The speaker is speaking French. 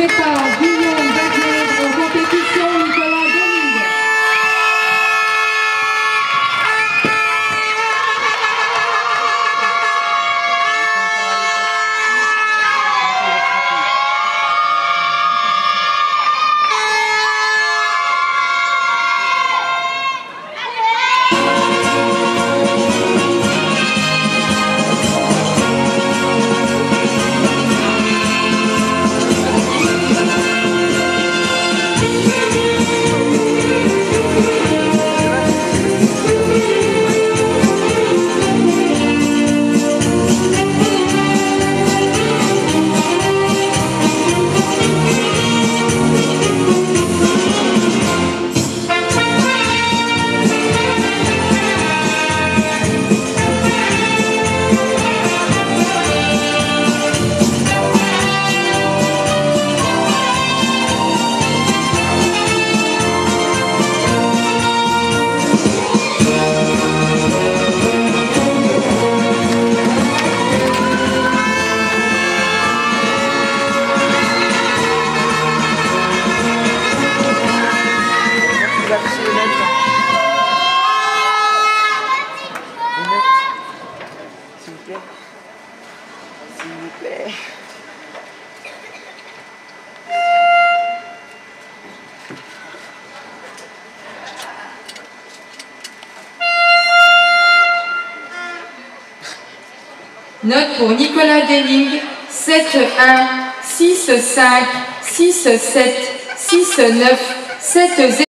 départ, Guillaume Wagner en compétition, Nicolas Deling. S'il vous plaît. Note pour Nicolas Deling, 7-1, 6-5, 6-7, 6-9, 7-0.